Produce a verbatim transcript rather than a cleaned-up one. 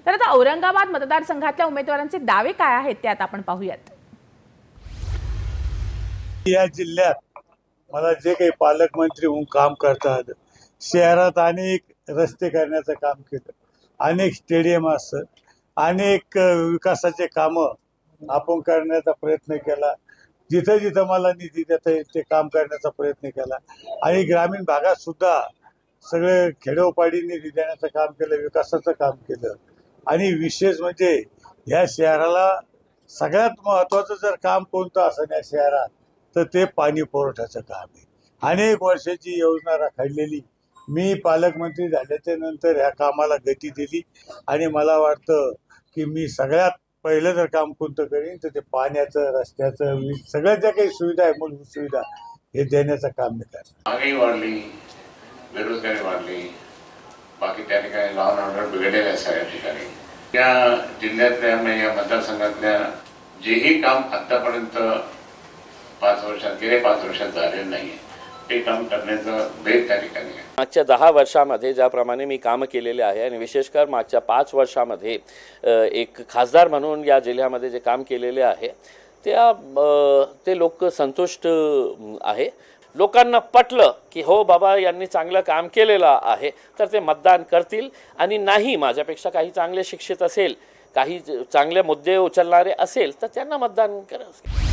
तर आता औरंगाबाद मतदारसंघातल्या उमेदवारांचे दावे काय आहेत ते आता आपण पाहूयात। या जिल्ह्यात मला जे काही पालकमंत्री होऊन काम करता आलं, शहरात अनेक रस्ते करण्याचं काम केलं, अनेक स्टेडियम असत, अनेक विकासाचे कामं आपण करण्याचा प्रयत्न केला। जिथं जिथं मला निधी देता येईल ते काम करण्याचा प्रयत्न केला आणि ग्रामीण भागात सुद्धा सगळे खेडोपाडी निधी देण्याचं काम केलं, विकासाचं काम केलं। आणि विशेष म्हणजे या शहराला सगळ्यात महत्वाचं जर काम कोणतं असेल या शहरात तर ते पाणी पुरवठ्याचं काम आहे। अनेक वर्षाची योजना राखलेली मी पालकमंत्री झाल्याच्या नंतर ह्या कामाला गती दिली आणि मला वाटतं की मी सगळ्यात पहिलं जर काम कोणतं करीन तर ते पाण्याचं, रस्त्याचं, वीज, सगळ्या ज्या काही सुविधा आहे, मूलभूत सुविधा हे देण्याचं काम मी करणार। महागाई वाढली, बेरोजगारी वाढली, बाकी त्या ठिकाणी लॉ अँड ऑर्डर बिघडलेल्या सगळ्या ठिकाणी या जिल्ह्यातल्या या मतदारसंघातल्या जेही काम आतापर्यंत पाच वर्षात गेले पाच वर्षात झालेलं नाही ते काम करण्याचं बेत त्या ठिकाणी आहे। मागच्या दहा वर्षामध्ये ज्याप्रमाणे मी काम केलेले आहे आणि विशेषकर मागच्या पाच वर्षामध्ये एक खासदार म्हणून या जिल्ह्यामध्ये जे काम केलेले आहे त्या ते लोक संतुष्ट आहे। लोकांना पटलं की हो बाबा यांनी चांगलं काम केलेलं आहे तर ते मतदान करतील आणि नाही माझ्यापेक्षा काही चांगले शिक्षित असेल, काही चांगले मुद्दे उचलणारे असेल तर त्यांना मतदान करा।